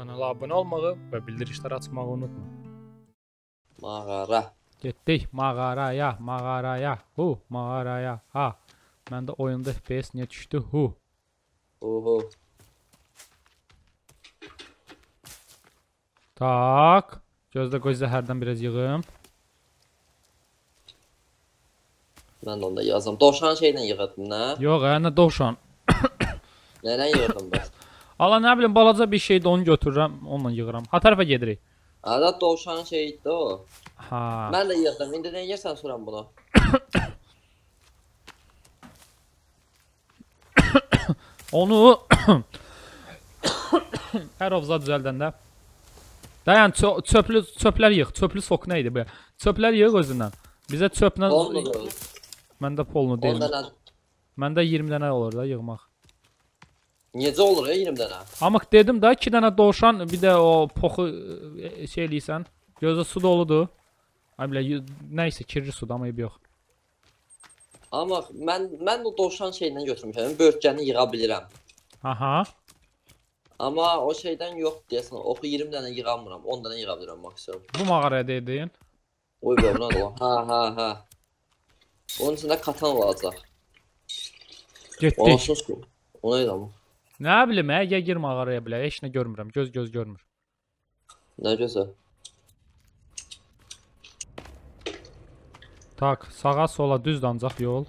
Kanala abunə olmağı və bildirişləri açmağı unutma. Mağara. Getdik mağaraya, mağaraya. Mağaraya. Ha. Məndə oyunda FPS niyə düşdü? Oho. Tak. Gözlə qoy zəhərdən biraz yığım. Mən də onda yazım. Dovşan şeylə yığırdın, nə? Yox, nə dovşan. Nədən yığırdın bəs? Allah nə bilim balaca bir şeydi, onu götürürəm, onunla yığıram. Ha tərəfə gedirik. Ada dovşanın şeyiydi o. Ha. Mən də yığdım. İndi nə yeyirsən soram bunu? Onu hər ovza düzəldəndə dayan, çöplər yığ. Çöplü sok nə idi bu? Çöplər yığ özündən. Bizə çöplə məndə polnu deyil. Məndə 20 dənə olur da yığmaq. Necə olur ya 20 dənə? Amma dedim də 2 dənə dovşan, bir də o poxu şey eləyirsən. Gözdə su doludur. Ay bilə nəysə kirli sudur amma yox. Amma mən o dovşan şeyindən götürmüşəm. Börtgəni yığa bilirəm. Aha. Amma o şeydən yox deyəsən. Oxu 20 dənə yığamıram. 10 dənə yığa bilirəm maksimum. Bu mağaraya dedin. Oy be, buna da. Ha. Onun içində katan olacaq. Getdik. O neydi amma? Nə bilim, gir mağaraya bilə. Heç nə görmürəm. Göz görmür. Nə gözəl. Tak, sağa sola düzdür ancaq yol.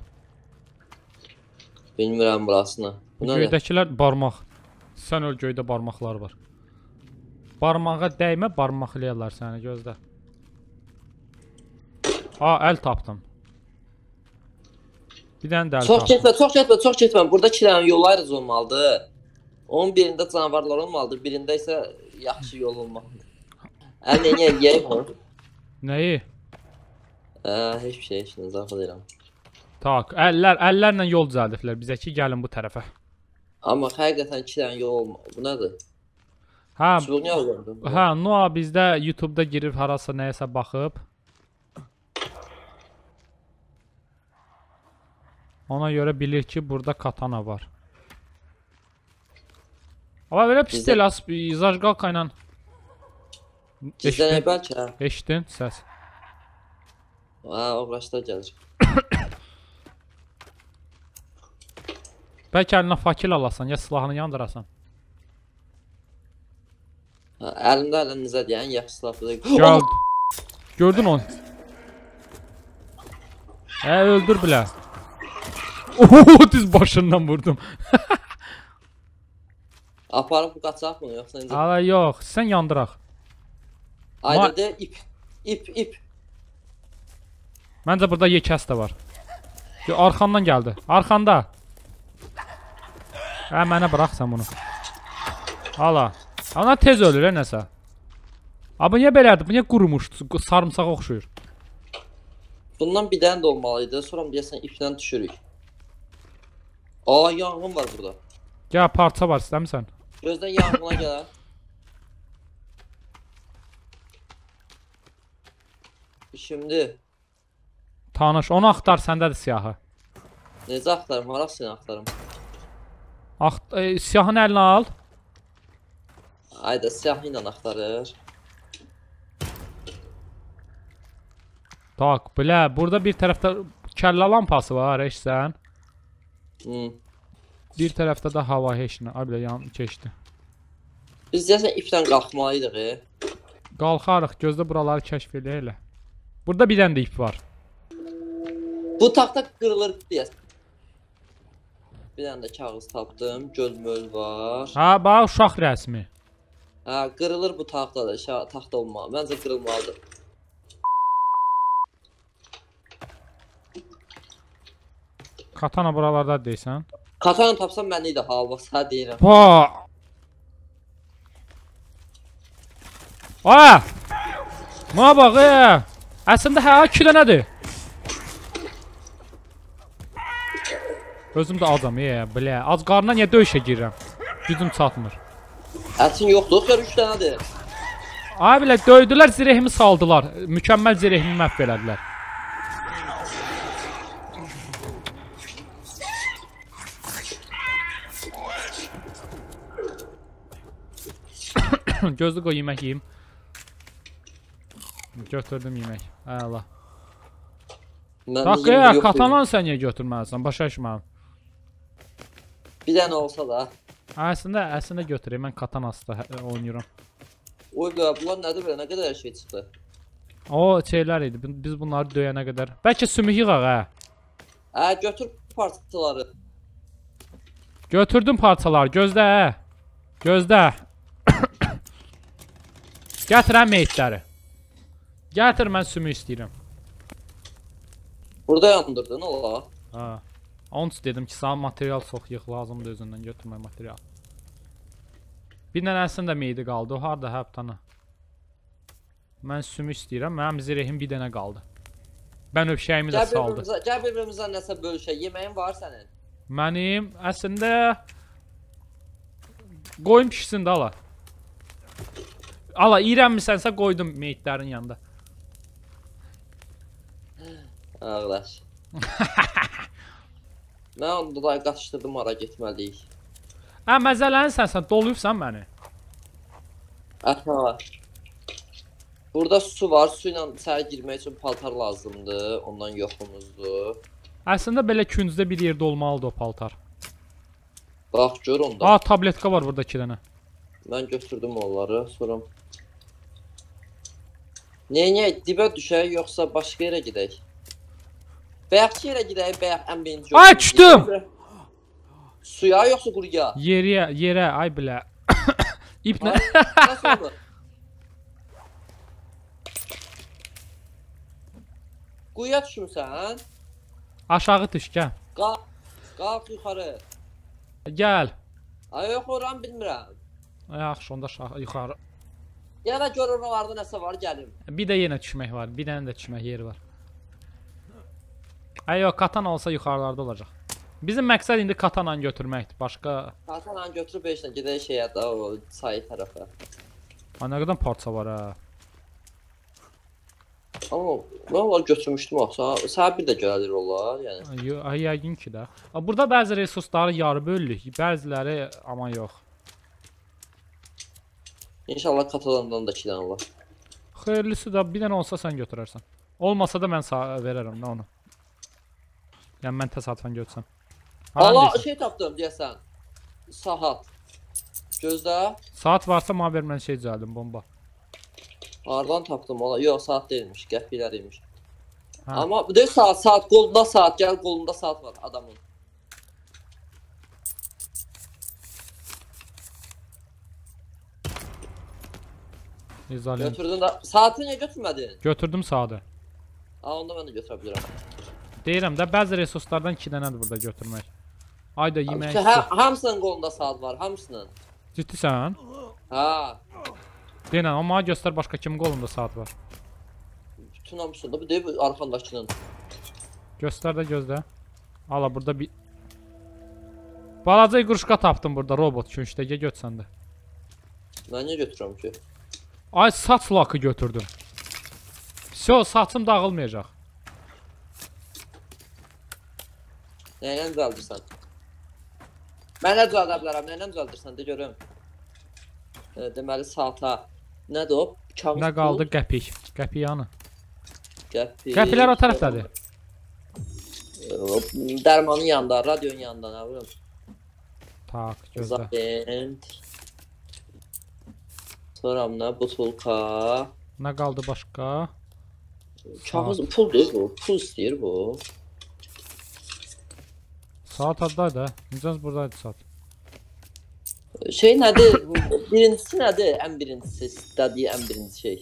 Bilmirəm burasını. Bu nədir? Göydəkilər barmaq. Sən öl, göydə barmaqlar var. Barmağa dəymə, barmaqlayarlar səni, gözlə. Əl tapdım. Bir dənə də əl tapdım. Çox getmə. Burada 2 dənə yol ayrıcı olmalıdır. Onun birində canavarlar olmalıdır, birində isə yaxşı yol olmalıdır. Əl nəyə yeyək onu? Nəyi? Heç bir şey, heç nə zarafat edirəm. Tak, əllərlə yol düzəldiblər bizə ki, gəlin bu tərəfə. Amma həqiqətən 2 dənə yol olmalı. Bu nədir? Hə, Çubuq niyə alırdın? hə, Noa bizdə YouTube-da girib harasa nəyəsə baxıb. Ona görə bilir ki, burada katana var. Amma belə pis deyil, zajqalka ilə. Gizlənək bəlkə? Eşitdin səs. O qarşıda gəlir. Bəlkə əlinə fakil alasan, ya silahını yandırasan. Əlimdə əlinizə deyən yaxşı silahlı. Gəldi. Gördün onu. Öldür bilə. Düz başından vurdum. Aparıb qaçaq bunu, yoxsa necə? Ala yox, sən yandıraq. Ayda ip. Məncə burada yekəs də var. Arxandan gəldi. Arxanda. Mənə bırax sən bunu. Ala. Ana tez ölür nəsə. Bu niyə belədir? Bu niyə qurumuşdu? Sarımsağa oxşuyur. Bundan bir dənə də olmalıydı. Sonra deyəsən ipdən düşürük. Yanğın var burada. Gəl, parça var, istəmirsən? Gözdən yanğına gələr. Şimdi Tanış, onu axtar, səndədir siyahı. necə axtarım? Haraq seni axtarım? Siyahını əlinə al. Ayda siyahı ilə axtarır. Tak, bilə, burada bir tərəfdə kəllə lampası var, eşsən. Bir tərəfdə də hava heçinə. Ay bilə, yan keçdi. Biz deyəsən ipdən qalxmalıydıq. Qalxarıq, gözdə buraları kəşf edək. Burada bir dənə də ip var. Bu taxta qırılır deyəsən. Bir dənə də kağız tapdım. Göl-möl var. Bax, uşaq rəsmi. Qırılır bu taxta da. Taxta olmalı. Məncə qırılmalıdır. Katana buralarda deysən. Katana tapsam mən idi halva, sənə deyirəm. Buna bax, əslində 2 dənədir. Özüm də acam, bilə. Az qarına niyə döyüşə girirəm? Gücüm çatmır. Ətin yoxdur, xeyr 3 dənədir. Ay bilə, döydülər, zirehimi saldılar. Mükəmməl zirehimi məhv elədilər. Gözlü qoy yemək yeyim. Götürdüm yemək. Əla. Bak ya, katanan sən niyə götürməlisən? Başa düşməm. Bir dənə olsa da. Əslində götüreyim. Mən katanasda oynayıram. Oy be, bunlar nədir belə? Nə qədər şey çıxdı? O şeylər idi. Biz bunları döyənə qədər. Bəlkə sümük yığaq hə? Götür parçaları. Götürdüm parçaları. Gözlə hə. Gözlə. Gətirəm meyitləri. Gətir, mən sümük istəyirəm. Burada yandırdın ola. Ha. Onun üçün dedim ki, sana material çox yığ, lazımdır özündən götürmək material. Bir dənəsində meyidi qaldı, o harada hə tana. Mən sümük istəyirəm, mənim zirehim bir dənə qaldı. Mən öpşəyimi də saldı. Gəl bir-birimizdən nəsə bölüşək, yeməyin var sənin. Mənim əslində qoyun pişsin də ala. Ala, iyrənmisənsə qoydum meyitlərin yanında. Ağlaş. Mən onu da qaçışdırdım, ara getməliyik. Məzələnsən, sən doluyubsan məni. Var. Burada su var, su ilə içəri girmək üçün paltar lazımdır, ondan yoxumuzdur. Əslində belə küncdə bir yerdə olmalıdır o paltar. Bax, gör onda. Tabletka var burada 2 dənə. Mən götürdüm onları, sonra... Niyə, dibə düşək, yoxsa başqa yerə gedək? Bəyəkçi yerə gedək, bəyək ən birinci... Ay, düşdüm! Suya, yoxsa quruya? Yerə, ay bilə. İp nə? Nasıl oldu? Quyuya düşmüsən? Aşağı düş, gəl. Qalx yuxarı. Gəl. Ay, yox, oran bilmirəm. Yaxşı, onda yuxarı. Yenə görür oralarda nəsə var, gəlim. Bir də yenə düşmək var, bir dənə də düşmək yeri var. Ay, yox, katan olsa yuxarılarda olacaq. Bizim məqsəd indi katananı götürməkdir, başqa... Katananı götürüb eşlə gedək şeyə də, o sayı tərəfə. Ay, nə qədər parça var hə. Amma mən onları götürmüşdüm axsa, sənə bir də görəlir onlar, yəni. Ay, yəqin ki də. Burada bəzi resursları yarı bölürük, bəziləri amma yox. İnşallah katalandan da 2 dənə olar. Xeyirlisi də bir dənə olsa sən götürərsən. Olmasa da mən verərəm də onu. Yəni mən təsadüfən götürsəm. Allah, şey tapdım deyəsən. Saat. Gözlə. Saat varsa mənə ver, mən şey düzəldim, bomba. Hardan tapdım ola? Yox, saat deyilmiş, qəpiklər imiş. Amma bu deyil saat, qolunda saat, gəl qolunda saat var adamın. Götürdün də, saatı niyə götürmədin? Götürdüm saatı. Onda mən də götürə bilirəm. Deyirəm də, bəzi resurslardan 2 dənədir burada götürmək. Ayda yemək... Hamısının qolunda saat var, hamısının. Ciddisən? Ha. Deyirəm, amma göstər başqa kimin qolunda saat var. Bütün hamısında, bu deyil arxandakının. Göstər də gözlə. Ala, burada bir... Balaca iqruşqa tapdım burada, robot künçdə, götürsən də. Mən niyə götürürəm ki? Ay, saç lakı götürdüm. Всё, saçım dağılmayacaq. Nəylə düzəldirsən? Mənə düzəldə bilərəm, nəylə düzəldirsən, de görüm. Deməli, saata. Nədir o? Kağız nə qaldı? Qəpik. Qəpik yanı. Qəpiklər o tərəfdədir. Dərmanın yanında, radionun yanında, nə bilim. Tak, gözlə. Zabent. Sonra nə? Butulka. Nə qaldı başqa? Kağız, puldur bu. Pul istəyir bu. Saat addaydı. Necəz buradaydı saat. Şey nədir? Birincisi nədir? Ən birincisi, istədiyi ən birinci şey.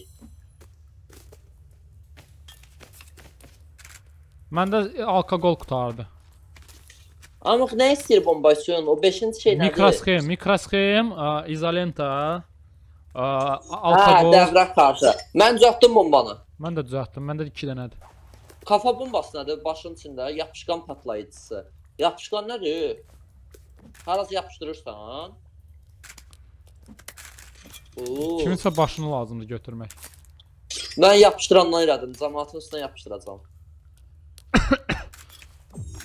Məndə alkoqol qutardı. Amma nə istəyir bombasyon? O 5-ci şey nədir? Mikrosxem, izolenta, alkoqol. Dəvrək kartı. Mən düzəltdim bombanı. Mən də düzəltdim. Məndə 2 dənədir. Kafa bombası nədir? Başın içində yapışqan patlayıcısı. Yapışqan nədir? Harası yapışdırırsan? Kiminsə başını lazımdır götürmək. Mən yapışdırandan elədim. Cəmaatın üstünə yapışdıracağam.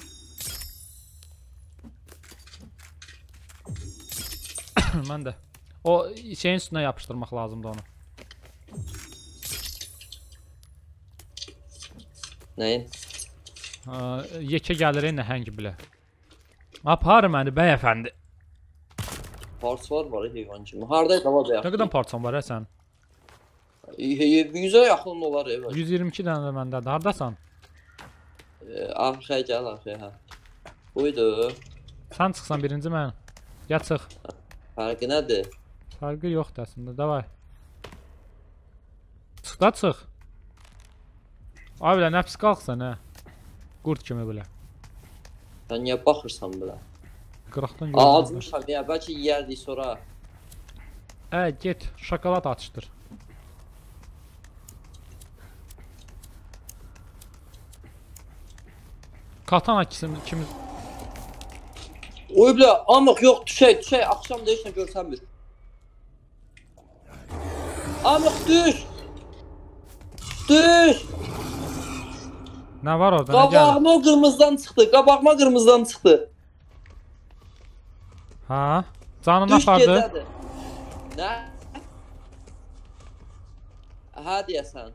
Mən də. O şeyin üstünə yapışdırmaq lazımdır onu. Nəyin? Yekə gəlir nəhəng bilə. Apar məni bəyəfəndi. Parçalar var heyvan kimi. Hardaydı hava da Nə yaxşı. qədər parçan var sən? 100-ə yaxın olar ev. 122 dənə də məndədir. Hardasan? Arxaya gəl, arxaya, hə. Buydu. Sən çıxsan birinci mən. Ya çıx. Fərqi nədir? Fərqi yoxdur əslində. Davay. Çıx da çıx. Ay bilə nəfs qalxsan hə. Qurd kimi bilə. Sən niyə baxırsan bilə? Qıraqdan Acmışam ya, bəlkə yeyərdik sonra. Get, şokolad atışdır. Katana ikimiz. Oy bilə, amıq yox, düşək, axşam deyirsən görsənmir. Amıq düş! Düş! Nə var orada, nə gəlir? Qabağıma qırmızıdan çıxdı. Ha? Canını Düş apardı. gedədir. Nə? Hə deyəsən.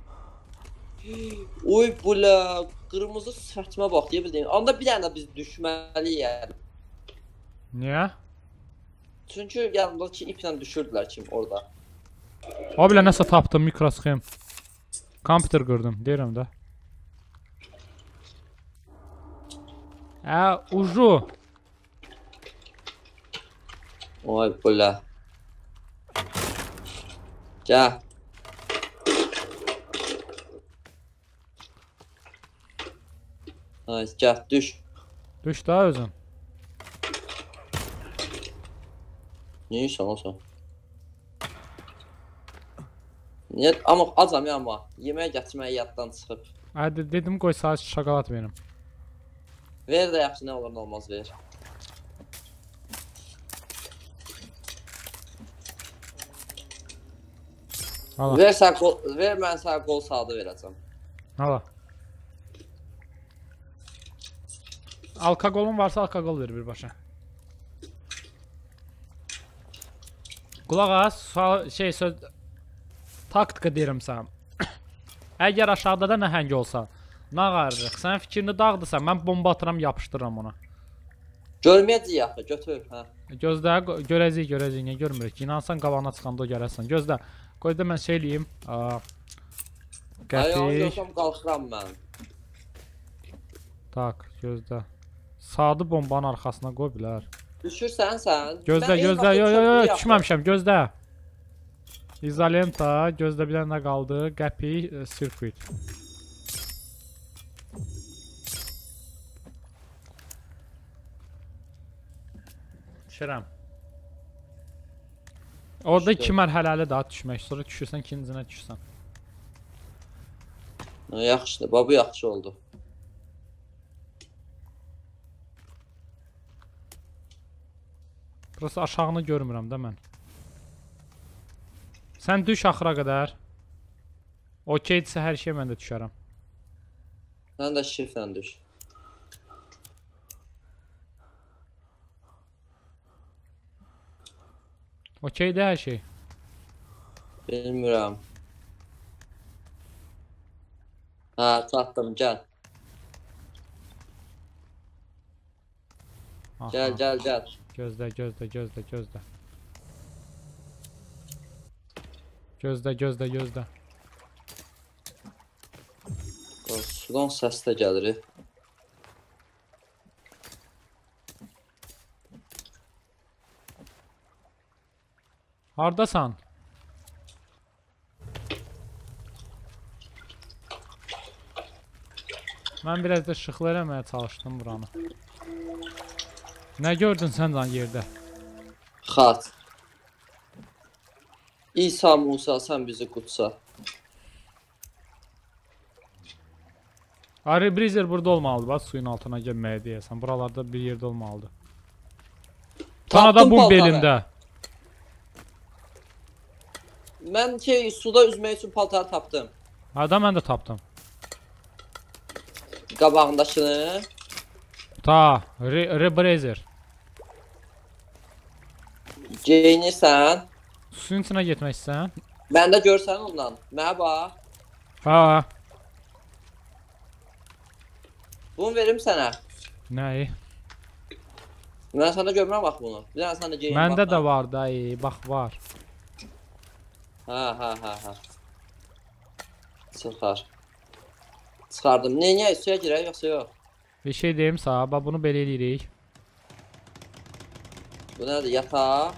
Oy bilə, qırmızı sifətimə bax, deyə bildiyim. Onda bir dənə biz düşməliyik. Niyə? Çünki yanımdakı iplə düşürdülər kim orada. O bilə nəsə tapdım, mikrosxem. Kompüter qırdım, deyirəm də. Ucu. Oy bilə. Gəl. Ay, gəl, düş. Düş daha özün. Niyə işən olsun? Niyə? Amma acam ya amma. Yemək gətirməyi yaddan çıxıb. Dedim qoy sağ şokolad verim. Ver də yaxşı, nə olur nə olmaz ver. Hala. Ver mən sənə qol saatı verəcəm. Hala. Alkogolun varsa alkogol ver birbaşa. Qulaq as, söz taktika deyirəm sənə. Əgər aşağıda da nəhəng olsa, nağarırıq. Sənin fikrini dağıdırsan, mən bomba atıram, yapışdırıram ona. Görməyəcək yaxı, götür, hə. Gözlə, görəcəyik, niyə görmürük? İnansan qabağına çıxanda o gələrsən. Gözlə, qoy da mən şey eləyim. Ayağını görsəm qalxıram mən. Tak, gözlə. Sadı bombanın arxasına qoy bilər. Düşürsən sən. Gözlə, düşməmişəm, gözlə. İzolenta, gözlə bir dənə qaldı. Qəpik, sirkuit. Düşürəm. Orada 2 mərhələli daha düşmək. Sonra düşürsən, ikincinə düşürsən. Yaxşıdır, babu yaxşı oldu. Burası aşağını görmürəm də mən. Sən düş axıra qədər. Okeydirsə hər şey mən də düşərəm. Sən də şifrlə düş. Okeydir hər şey. Bilmirəm. Hə, çatdım, gəl. Gəl. Gözlə. Sudan səs də gəlir. Hardasan? Mən biraz da işıqlı eləməyə çalışdım buranı. Nə gördün sən lan yerdə? Xat. İsa Musa sən bizi qutsa. Aribrizer burada olmalıdır. Bax suyun altına gəlməyə deyəsən. Buralarda bir yerdə olmalıdır. Tanada bu belində. Mən suda üzmək üçün paltarı tapdım. Hada mən də tapdım. Qabağındakını. Ta, Rebrazer. Geyinirsən. Suyun içinə getmək istəyirsən? Mən də görsən ondan. Mənə bax. Ha. Bunu verim sənə. Nəyi? Mən sənə görmürəm bax bunu. Bir dənə sənə geyin bax. Məndə də var da, bax var. Ha. Çıxar. Çıxardım. Niyə suya girək yoxsa yox? Bir şey deyim sağ, bax bunu belə eləyirik. Bu nədir? Yataq.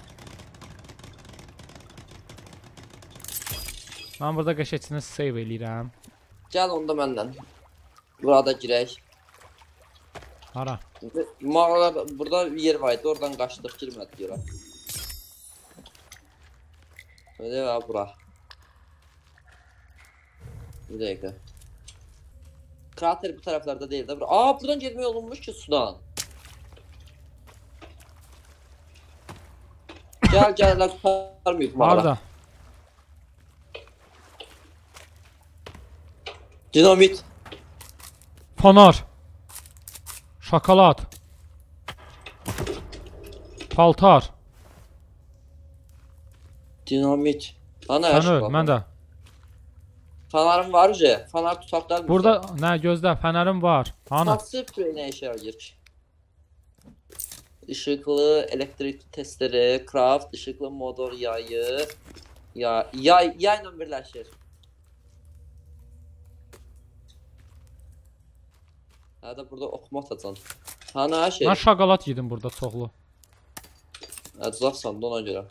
Mən burada qəşəçini save eləyirəm. Gəl onda məndən. Burada girək. Hara? Mağara burada yer var idi. Oradan qaçdıq, girmədik yora. Öyle ya bura. Bir dakika. Krater bu taraflarda değil de. Aa buradan gelme olunmuş ki sudan. Gel la kurtarmayıp mağara. Harda? Dinamit. Fanar. Şokolad. Paltar. Dinamit. Ana Sən öl, mən də. Fanarım var uca. Fanar tutaklar. Burada nə gözlə, fənərim var. Ana. Nasıl ne işe yarayır ki? Işıklı elektrik testleri, craft, ışıklı motor yayı. Yayla birleşir. Hadi burada okuma atacan. Ana şey. Mən şokolad yedim burada çoxlu. Əclafsan da ona görə.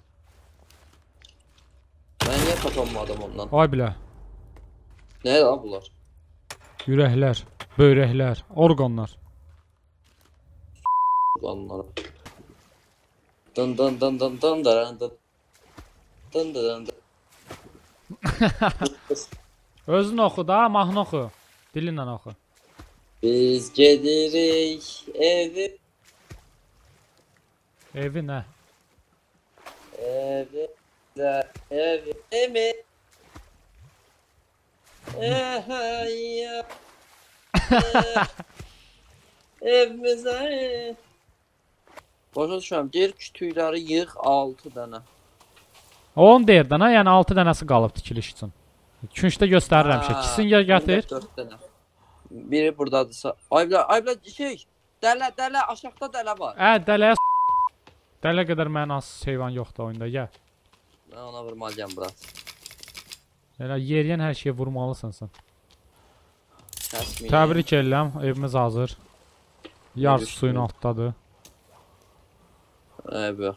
Mən niyə kapanmadım ondan? Ay bilə. Nə la bunlar? Ürəklər, böyrəklər, orqanlar. Onlara. Dın dın dın dın dın dın dın. Dın dın dın. Özün oxu da, mahnı oxu. Dilinlə oxu. Biz gedirik evi. Evi nə? Evi. Evi. Ya. Evimizə. Başa düşürəm, deyir kütükləri yığ 6 dənə. 10 deyirdən ha, yəni 6 dənəsi qalıb tikiliş üçün. Küncdə göstərirəm şey. İkisini gətir. 4 dənə. Biri buradadırsa. Ay bilə şey. Dələ aşağıda dələ var. Dələyə dələ qədər mənim az heyvan yoxdur oyunda, gəl. Mən ona vurmalıyam bura. Yəni yeriyən hər şeyə vurmalısan sən. Kəsməyim. Təbrik edirəm, evimiz hazır. Yarısı suyun altdadır. Evet.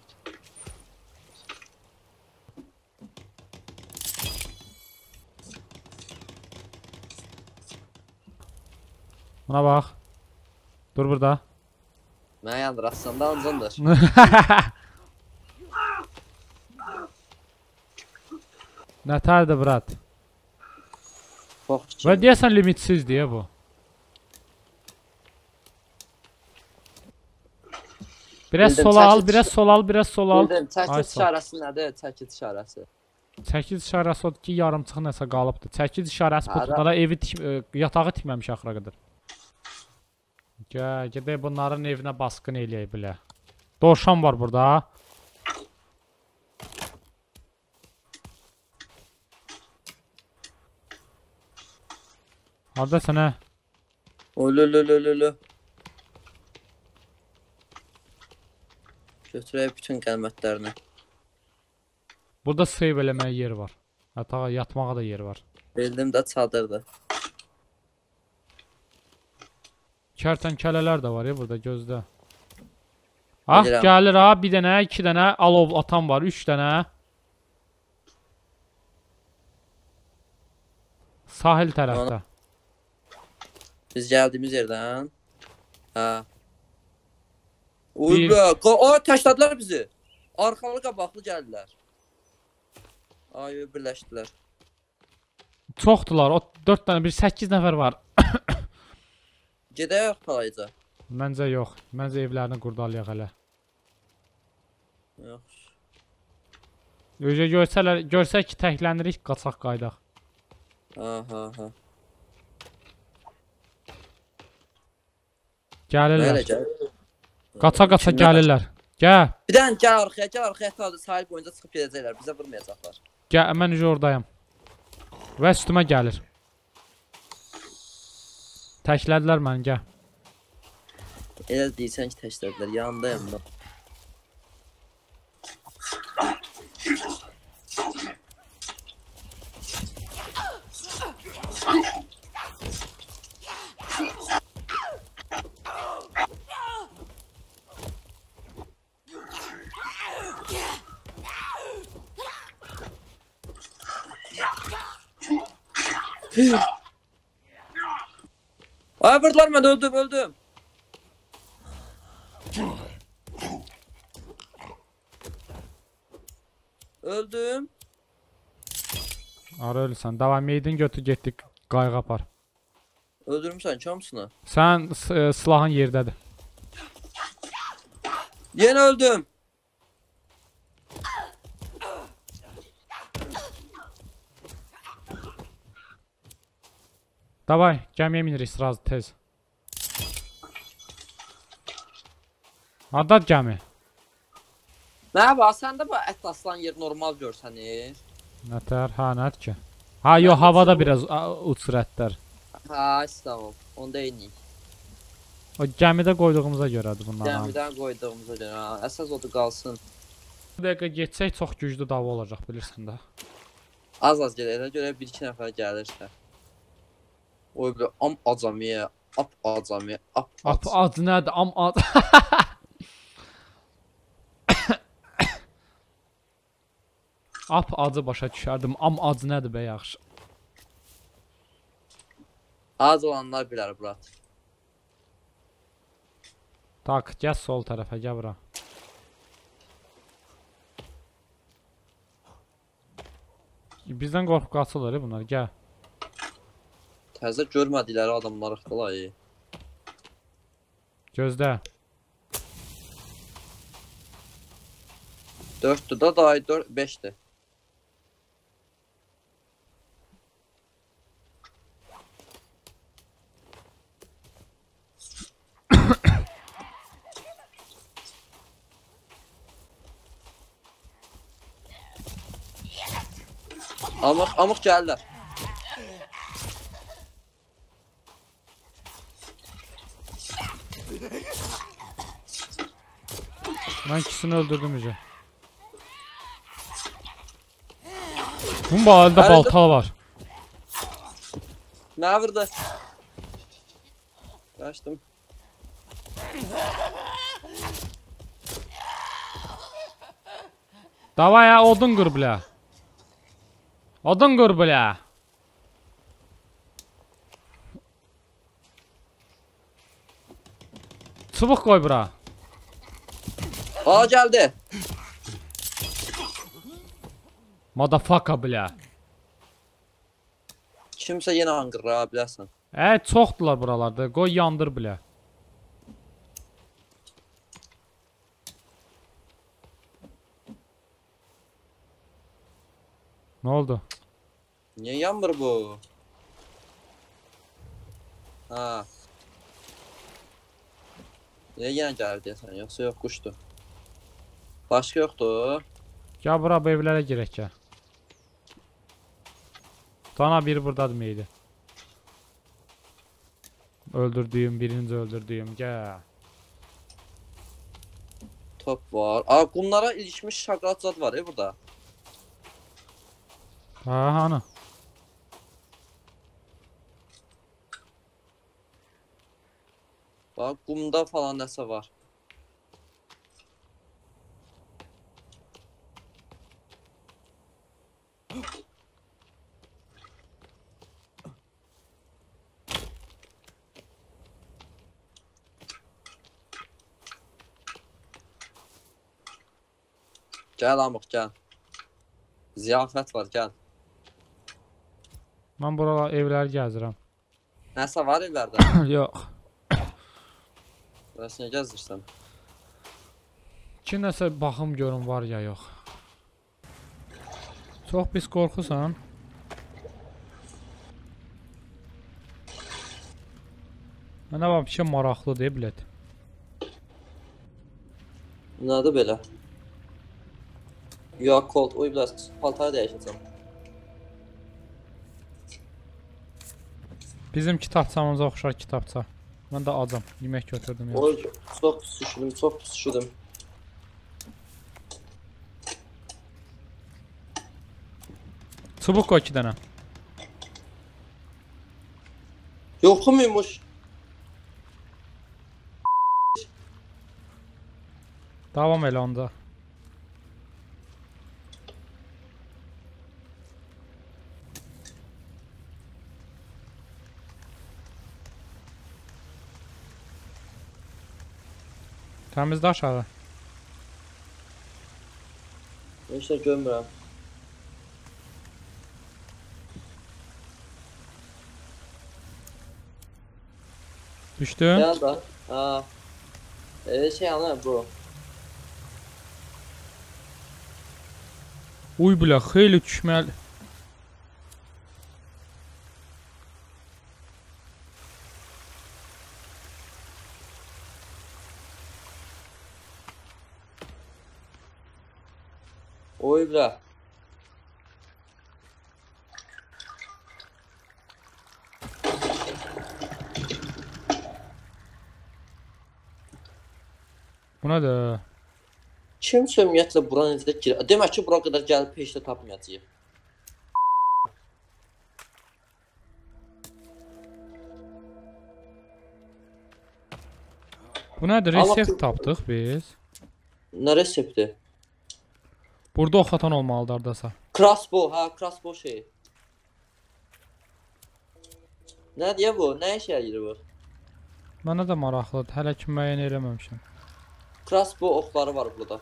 Buna bax. Dur burada. Mən yandırasan da ancındır. Nətərdir brat? Çox Və deyəsən limitsiz deyə bu. Biraz sola al, biraz sola al, biraz sola al. Bildim, çəkiz işarəsi nədir? Çəkiz işarəsi. Çəkiz işarəsi odur ki, yarımçıq nəsə qalıbdır. Çəkiz işarəsi putuklara evi yatağı tikməmiş axıra qədər. Gedək bunların evinə baskın eləyək bilə. Dovşan var burada. Harada sənə? Ölü. Götürək bütün qəlmətlərini. Burada save eləməyə yer var. Yatağa yatmağa da yer var. Bildim də çadırdır. Kərtənkələlər də var ya burada gözdə. Ah Bilirəm. gəlir ha, bir dənə, iki dənə alov atan var, 3 dənə. Sahil tərəfdə. Biz gəldiyimiz yerdən. Hə. Oy, təşladılar bizi. Arxalı qabaqlı gəldilər. Ay, birləşdilər. Çoxdular, o 4 dənə, bir 8 nəfər var. Gedək arxalayca. Məncə yox, məncə evlərini qurdalayaq hələ. Yox. Görsək ki, təklənirik, qaçaq qaydaq. Ha. Gəlirlər. Gəl. Qaça gəlirlər. Gəl. Bir dənə gəl arxaya sahil boyunca çıxıb gedəcəklər, bizə vurmayacaqlar. Gəl, mən ucu oradayım. Və üstümə gəlir. Təklədilər məni, gəl. Elə deyirsən ki, təşlədilər, yanındayım da. Ay vurdular, mən öldüm. Öldüm. Ara ölürsən. Davam meydin götür getdik. Qayıq apar. Öldürmüsən ki hamısını. Sən silahın yerdədir. Yenə öldüm. Davay, gəmiyə minirik sırası tez. Hardadır gəmi? Nə var, səndə bu Atlaslan yer normal görsənir. Nətər? Ha, nədir ki? Ha, yox, havada biraz uçur ətlər. Ha, tamam. Onda eyni. O gəmidə qoyduğumuza görədir bunlar. Gəmidən qoyduğumuza görə. Əsas odur qalsın. Bir dəqiqə geçsək çox güclü dava olacaq, bilirsən də. Az gəlir, elə görə 1-2 nəfər gəlirsə. Oy belə am acamiyə, ap acamiyə, ap ac nədir? Am ac. Ap acı başa düşərdim. Am ac nədir be yaxşı? Az olanlar bilər Murat. Tak, gəl sol tərəfə, gəl bura. Bizdən qorxub qaçırlar bunlar, gəl. Təzə görmədikləri adamlar ixtilar. Gözlə. 4-dür da, daha 5-dir. Amıq gəlirlər. Mən ikisini öldürdüm ücə. Bunun bağında balta var. Nə vurdu? Qaçdım. Davay ya, odun qır bilə. Odun qır bilə. Çubuq qoy bura. Aa, gəldi. Motherfucker bilə. Kimsə yenə anqırır, biləsən. Çoxdular buralarda. Qoy yandır bilə. Nə oldu? Niyə yanmır bu? Ha. Niyə yenə gəlir deyəsən, yoxsa yox, quşdur. Başqa yoxdur. Gəl bura, bu evlərə girək gəl. Dana biri buradadır meydi. Öldürdüyüm, birinci öldürdüyüm, gəl. Top var. Aa, qumlara ilişmiş şokolad zad var burada. Ha, hanı? Bax, qumda falan nəsə var. Gəl Amıq, gəl. Ziyafət var, gəl. Mən buralar evləri gəzirəm. Nəsə var evlərdə? Yox. Burası nə gəzdirsən? Ki nəsə baxım görüm var ya yox. Çox pis qorxusan. Mənə bax bir şey maraqlı deyə bilət. Nədir belə? Ya cold, oy biraz paltarı dəyişəcəm. Bizim kitabçamıza oxşar kitabça. Mən də acam. Yemək götürdüm ya. Oy, çox pis düşürdüm, çox pis düşürdüm. Çubuq qoy 2 dənə. Yoxu muymuş? Davam elə onda. Təmizdə aşağı. Heç də görmürəm. Düşdü. Gəl da. Ha. Şey ana bu. Uy bilə, xeyli düşməli. Oy bra. Bu nədir? Kim ümumiyyətlə bura necə girir? Demək ki, bura qədər gəlib peşdə tapmayacağıq. Bu nədir? Resept tapdıq biz. Nə resepti? Burada ox atan olmalıdır ardasa. Crossbow, ha, crossbow şey. Nə deyə bu? Nə işə yarayır bu? Mənə də maraqlıdır. Hələ ki müəyyən eləməmişəm. Crossbow oxları var burada.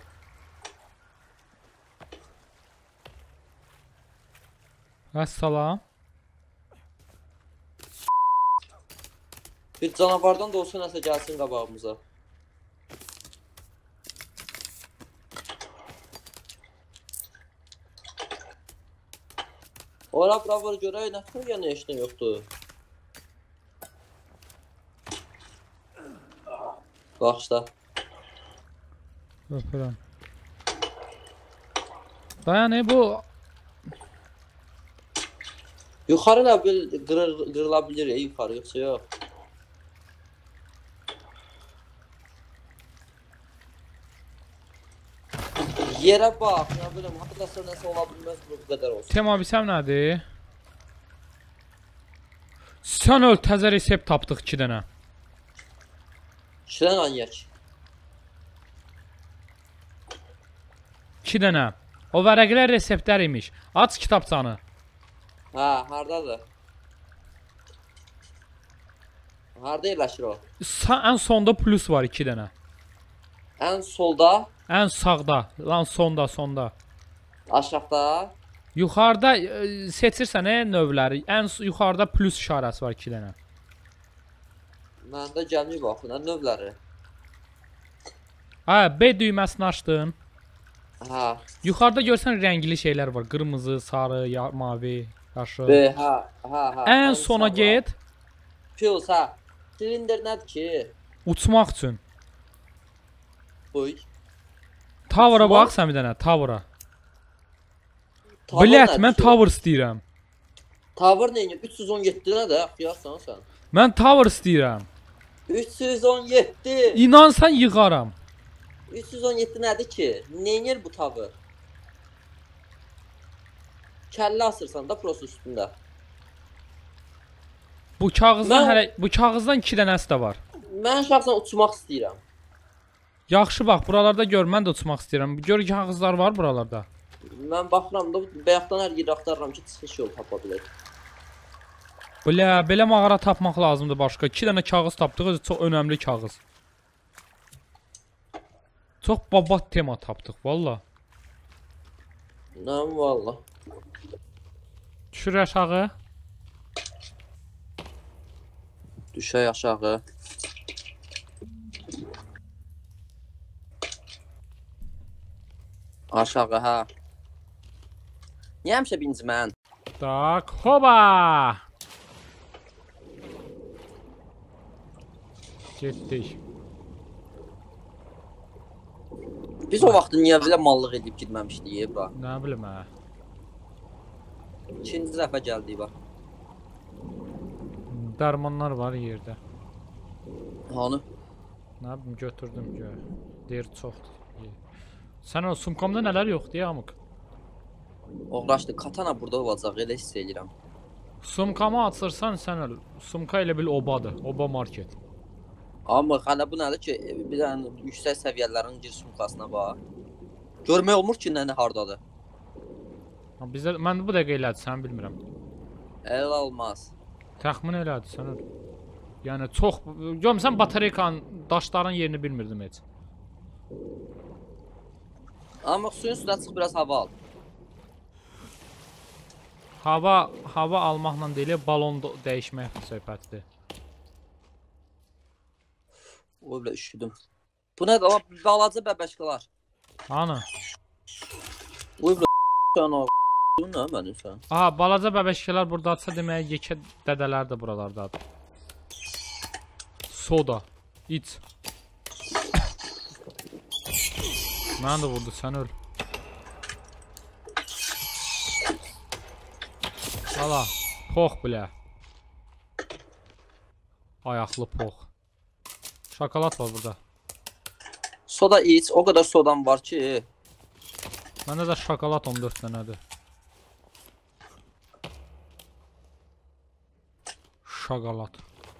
Vəssalam. Bir canavardan da olsa nəsə gəlsin qabağımıza. Ora bura var görək, nə tür yəni heç nə yoxdur. Baxışda. Öpürəm. Dayan, bu... Yuxarı da qırıla bilir ya, yuxarı yoxsa yox. Yerə bax, nə bilim, haqqdasa nəsə ola bilməz, bu qədər olsun. Tema bilsəm nədir? Sən öl, təzə resept tapdıq 2 dənə. İşlən anyak. 2 dənə. O vərəqlər reseptlər imiş. Aç kitabçanı. Hə, hardadır? Harda yerləşir o? Ən sonda plus var 2 dənə. Ən solda? Ən sağda. Lan sonda. Aşağıda? Yuxarıda seçirsən növləri. Ən yuxarıda plus işarəsi var 2 dənə. Məndə gəlmir baxın, nə növləri? Hə, B düyməsini açdın. Hə. Yuxarıda görsən rəngli şeylər var. Qırmızı, sarı, mavi, yaşıl. B, hə. Ən sona get. Plus, hə. Silindir nədir ki? Uçmaq üçün. Buy. Tower'a bax sən bir dənə, Tower'a. Bilət, mən Tower istəyirəm. Tower neyini? 317 nədir? Xiyarsan sən. Mən Tower istəyirəm. 317. İnansan yığaram. 317 nədir ki? Neynir bu Tower? Kəllə asırsan da pros üstündə. Bu kağızdan 2 dənəsi də var. Mən şəxsən uçmaq istəyirəm. Yaxşı bax, buralarda gör, mən də uçmaq istəyirəm. Gör kağızlar var buralarda. Mən baxıram da bayaqdan hər yeri axtarıram ki, çıxış yolu tapa bilək. Belə mağara tapmaq lazımdır başqa. 2 dənə kağız tapdıq, özü çox önəmli kağız. Çox babat tema tapdıq, valla. Nəm valla. Düşür aşağı. Düşək aşağı. Aşağı, hə. Niyə həmişə birinci mən? Tak, hoba! Getdik. Biz o vaxt niyə belə mallıq edib girməmişdik bura? Nə bilim hə. İkinci dəfə gəldik bax. Dərmanlar var yerdə. Hanı? Nə bilim götürdüm gör. Deyir çoxdur. Sən o sumkamda nələr yoxdur ya amıq? Uğraşdı. Katana burada olacaq, elə hiss edirəm. Sumkamı açırsan sən öl. Sumka elə bil obadır. Oba market. Amma hələ bu nədir ki, bir dənə yüksək səviyyələrin gir sumkasına bax. Görmək olmur ki, nə hardadır. Bizdə mən bu dəqiqə elədi, sən bilmirəm. Elə olmaz. Təxmin elədi sən öl. Yəni çox görmüsən batareykanın daşların yerini bilmirdim heç. Amma suyun üstünə çıx biraz hava al. Hava almaqla deyil, balon dəyişmək söhbətidir. O belə üşüdüm. Bu nədir? Ama balaca bəbəşkalar. Ana. Uy belə sən o bu nə mənim sən? Aha, balaca bəbəşkələr buradadsa demək yekə dədələr də buralardadır. Soda. İç. Mən də vurdu, sən öl. Hala, pox bilə. Ayaqlı pox. Şokolad var burada. Soda iç, o kadar sodan var ki. Məndə də şokolad 14 dənədir. Şokolad.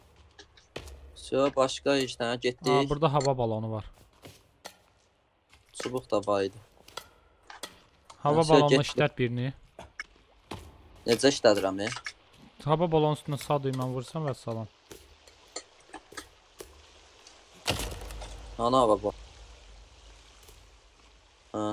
Başqa işdən getdik. Aa, burada hava balonu var. Çubuq da var idi. Hava balonunu işlət birini. Necə işlədirəm ya? Hava balonun üstünə sağ düyməni vursan və salam. Ana baba. Ha.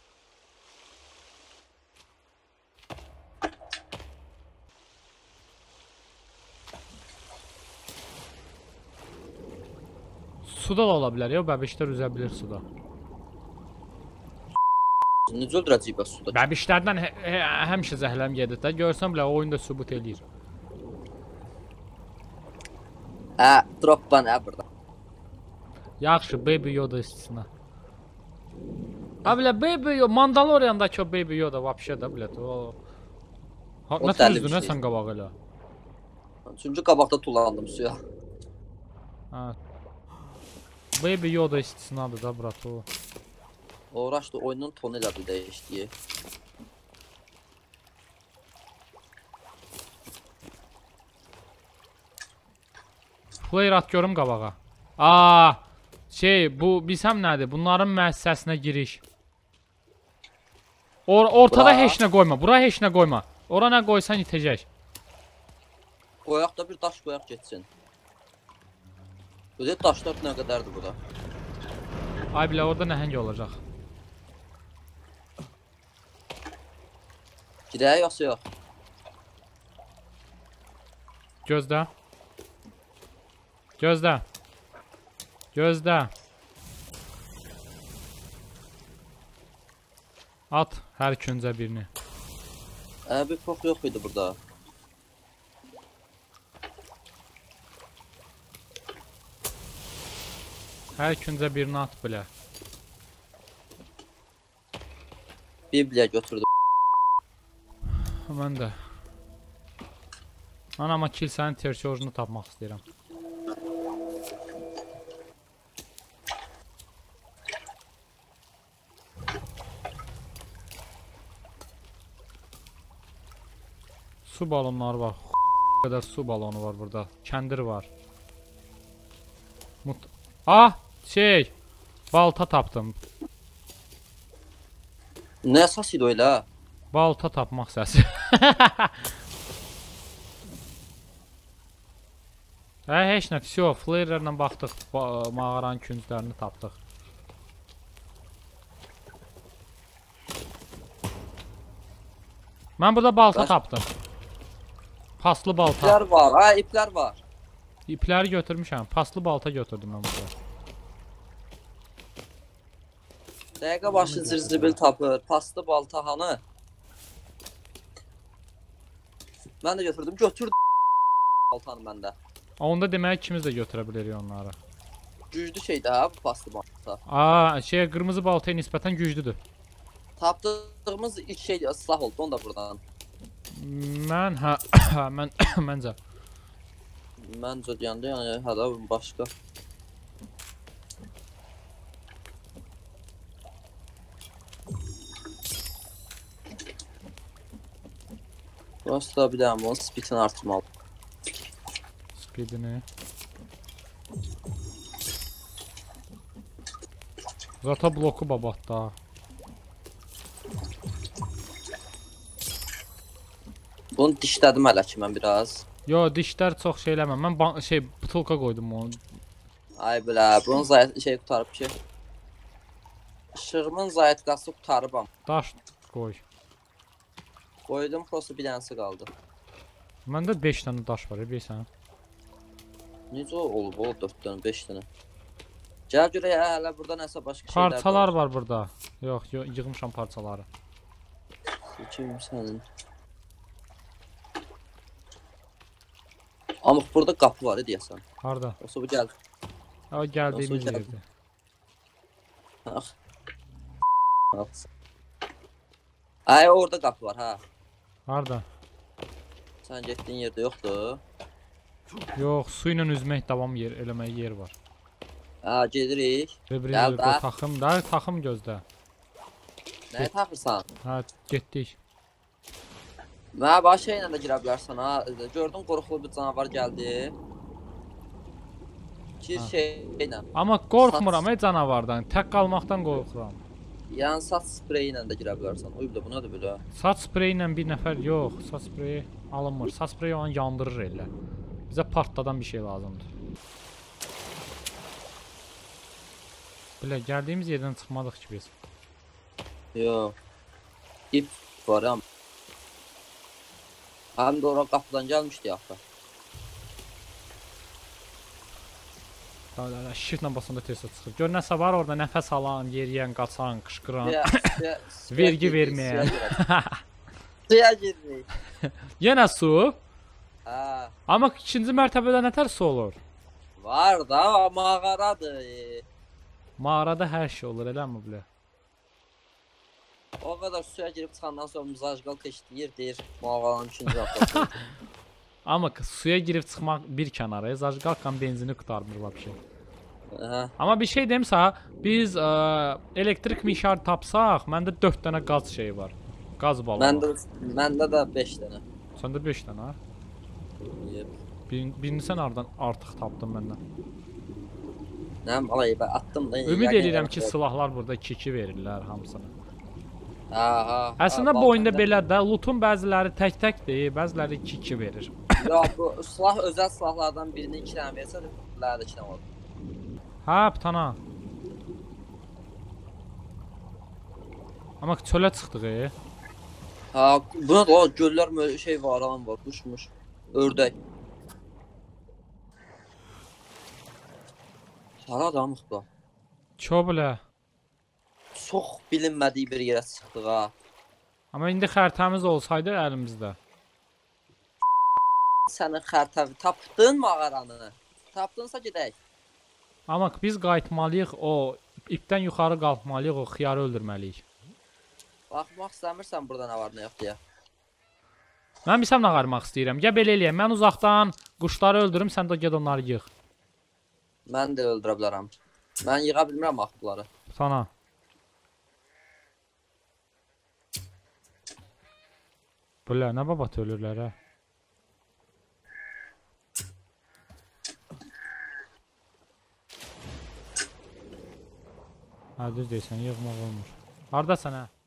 Suda da ola bilər ya, bəbişlər üzə bilir suda. Necə öldürəcəyik bəs suda? Bəbişlərdən həmişə zəhləm gedir də, görsən bilə o oyunda sübut eləyir. Hə, dropban hə burada. Yaxşı, Baby Yoda istisna. Ha bilə, Baby Yoda, Mandaloriandakı o Baby Yoda vapşə də bilə, o... Nə tüzdün hə sən qabaq elə? Çünki qabaqda tullandım suya. Hə. Baby Yoda istisnadır da, brat o. Uğraşdı, oyunun tonu ilə bir dəyişdiyi. Player at görüm qabağa. Aa, bu bilsəm nədir? Bunların müəssisəsinə giriş. Ortada heç nə qoyma. Bura heç nə qoyma. Ora nə qoysan itəcək. Qoyaq da bir daş qoyaq getsin. Bu da daşlar nə qədərdir burada? Ay bilə, orada nəhəng olacaq. Girək yoxsa yox? Gözlə. Gözlə. Gözlə. At hər küncə birini. Bir pox yox idi burada. Hər küncə birini at bilə. Bibliya götürdüm. Mən də. Mən amma kilsənin terçorunu tapmaq istəyirəm. Su balonları var. Qədər su balonu var burada. Kəndir var. Ah! Balta tapdım. Nə əsas idi o elə? Balta tapmaq səsi. Heç nə, flayerlərlə baxdıq, mağaranın künclərini tapdıq. Mən burada balta tapdım. Paslı balta. İplər var, hə, iplər var. İpləri götürmüşəm, paslı balta götürdüm mən burada. Dəqiqə başı zirzibil tapır, paslı balta hanı? Mən də götürdüm, baltanı məndə. Onda demək ikimiz də götürə bilərik onları. Güclü şeydir hə, bu paslı balta. balta. Şey qırmızı baltaya nisbətən güclüdür. Tapdığımız ilk şey ıslah oldu. Onu da buradan. Mən məncə Məncə deyəndə yəni hələ başqa. Prosta bir dənə bunun speedini artırmalı. speedini. Zata bloku babatda. Bunu dişlədim hələ ki mən biraz. Yo, dişlər çox şey eləməm. Mən şey butulka qoydum onu. Ay bilə, bunun şey qutarıb ki. Işığımın zayetqası qutarıbam. Daş qoy. Qoydum, prosta bir dənəsi qaldı. Məndə 5 dənə daş var, bilirsən? Necə olub o 4 dənə, 5 dənə? Gəl görək hələ burada nəsə başqa şeylər Parçalar var burada. Yox, yığmışam parçaları. Kim sənin? Amma burada qapı var deyəsən. Harda? Yoxsa bu gəl. O gəldiyimiz Olsun, yerdir. Ay orada qapı var ha. Harda? Sən getdiyin yerdə yoxdur. Yox, su ilə üzmək davam eləmək yer var. Ha, gedirik. Rebrizer Gəl də. taxım gözlə. Nəyə taxırsan? Hə, getdik. Mənə baş şeylə də girə bilərsən ha. Gördüm qorxulu bir canavar gəldi. Gir şeylə. Amma qorxmuram canavardan, tək qalmaqdan qorxuram. Yəni saç spreyi ilə də girə bilərsən. Uyub da buna da belə. Saç spreyi ilə bir nəfər yox, saç spreyi alınmır. Saç spreyi onu yandırır elə. Bizə partladan bir şey lazımdır. Belə gəldiyimiz yerdən çıxmadıq ki biz. Yox. İp var ya. Həm də ora qapıdan gəlmişdi axı. Hələ shiftlə basanda tez çıxır. Gör nəsə var orada, nəfəs alan, yeriyən, qaçan, qışqıran. Vergi verməyən. Suya girdik. Yenə su. Hə. Amma ikinci mərtəbədə nətər su olur? Var da, mağaradır. Mağarada hər şey olur, eləmi bilə? O qədər suya girib çıxandan sonra muzajqal keçdiyir, deyir, mağaranın ikinci haftada. Amma suya girib çıxmaq bir kənara, zajqalkan benzini qutarmır vəbşə. Amma bir şey deyim sənə, biz elektrik mişar tapsaq, məndə 4 dənə qaz şeyi var. Qaz balığı. Məndə də 5 dənə. Səndə 5 dənə? Yep. Birini sən aradan artıq tapdın məndən. Nəm alay, mən attım da. Ümid edirəm ki, silahlar burada 2-2 verirlər hamısını. Ha. Əslində bu oyunda belədir də, lootun bəziləri tək-təkdir, bəziləri 2-2 verir. Yox, bu silah özəl silahlardan birini 2 dənə versə, bunlar da 2 dənə olur. Hə, ptana. Amma çölə çıxdıq. Ha, buna da göllər şey var, alan var, quşmuş. Ördək. Hara adamıq da. Çobulə. Çox bilinmədiyi bir yerə çıxdıq ha. Amma indi xəritəmiz olsaydı əlimizdə. Sənin xəritəvi tapdın mağaranı. Tapdınsa gedək. Amma biz qayıtmalıyıq, o ipdən yuxarı qalxmalıyıq, o xiyarı öldürməliyik. Baxmaq istəmirsən burada nə var, nə yox deyə. Mən bilsəm nə qarmaq istəyirəm. Gəl belə eləyəm. Mən uzaqdan quşları öldürüm, sən də ged onları yığ. Mən də öldürə bilərəm. Mən yığa bilmirəm axtları. Sana. Belə nə babat ölürlər hə? Hə, düz deyirsən, yığmaq olmur. Hardasan hə?